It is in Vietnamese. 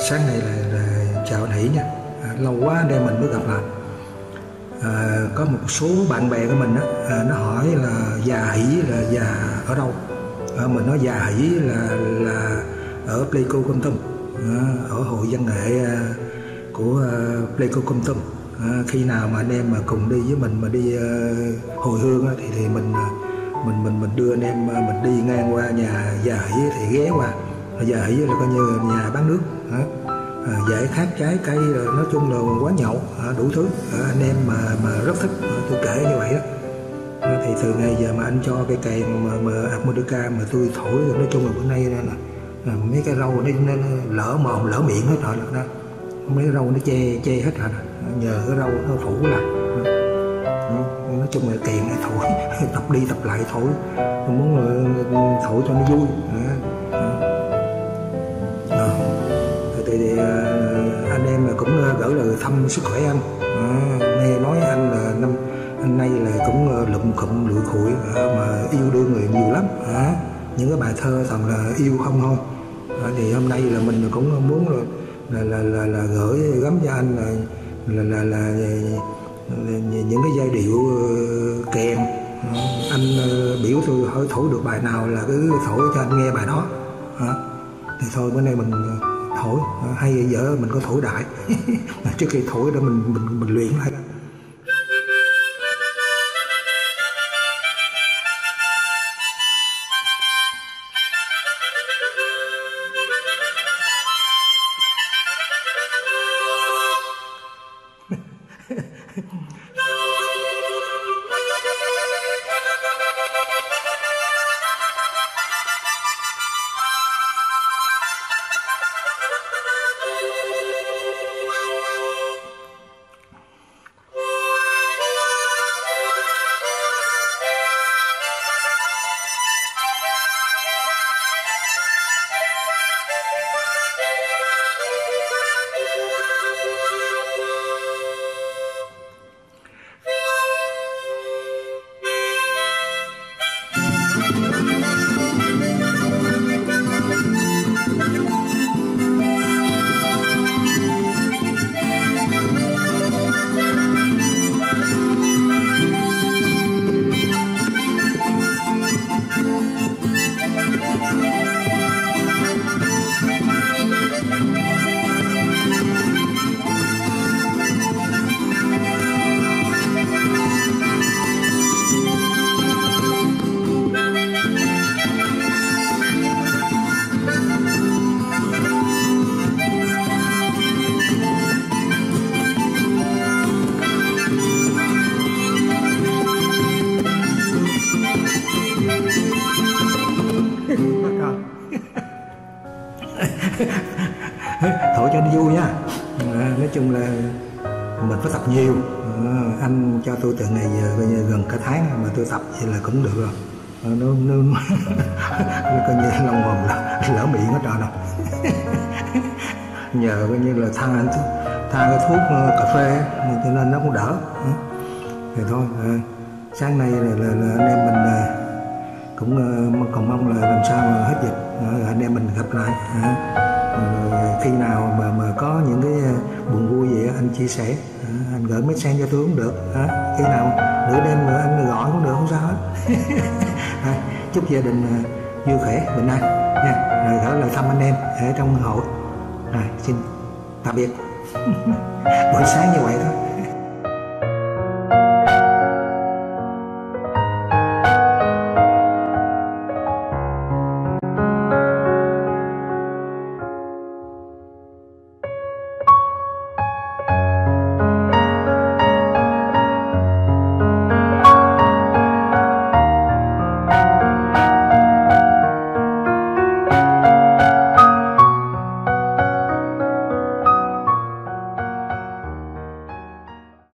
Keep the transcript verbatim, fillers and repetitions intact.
sáng nay là, là chào anh Hỷ nha. À, lâu quá anh em mình mới gặp lại. À, có một số bạn bè của mình á, à, nó hỏi là già Hỷ là già ở đâu. À, mình nói già Hỷ là là ở Pleiku Kon Tum, à, ở hội văn nghệ à, của à, Pleiku Kon Tum. À, khi nào mà anh em mà cùng đi với mình mà đi à, hồi hương á, thì thì mình mình mình mình đưa anh em mình đi ngang qua nhà già Hỷ thì ghé qua. Già Hỷ là coi như nhà bán nước, à, à, giải khát trái cây, nói chung là quán nhậu, à, đủ thứ. À, anh em mà mà rất thích, à, tôi kể như vậy đó. À, thì từ ngày giờ mà anh cho cái kèn mà, mà harmonica mà tôi thổi, nói chung là bữa nay là, là mấy cái râu nó, nó, nó lỡ mồm lỡ miệng hết rồi đó. Mấy cái râu nó che che hết rồi, nhờ cái râu nó phủ lại. Nói chung là kèn thổi tập đi tập lại thổi, tôi muốn thổi cho nó vui. À, à. Thì, thì anh em cũng gửi lời thăm sức khỏe anh. À, nghe nói anh là năm anh nay là cũng lụm khụm lụi khụi, à, mà yêu đương người nhiều lắm. À, những cái bài thơ toàn là yêu không thôi. À, thì hôm nay là mình cũng muốn là là là, là, là gửi gắm cho anh là là là, là, là những cái giai điệu kèn. À, anh biểu tôi hỏi thổi được bài nào là cứ thổi cho anh nghe bài đó. À, thì thôi bữa nay mình thổi, hay giờ mình có thổi đại trước khi thổi đó mình mình mình luyện lại. Thổi cho nó vui nha. À, nói chung là mình phải tập nhiều. À, anh cho tôi từ ngày giờ coi như gần cả tháng mà tôi tập vậy là cũng được rồi. À, nó nó, nó coi như lòng mồm lỡ miệng hết trơn rồi. Nhờ coi như là tha tha cái thuốc cà phê cho nên nó cũng đỡ. À, thì thôi, à, sáng nay là, là, là anh em mình à, cũng uh, còn mong là làm sao mà hết dịch, uh, anh em mình gặp lại. Uh, uh, khi nào mà mà có những cái uh, buồn vui gì anh chia sẻ, uh, anh gửi message cho tôi cũng được. Uh, khi nào nửa đêm mà anh gọi cũng được, không sao hết. uh, chúc gia đình uh, vui khỏe bình an nha. Rồi gửi lời thăm anh em ở trong hội. Rồi xin tạm biệt. Buổi sáng như vậy thôi.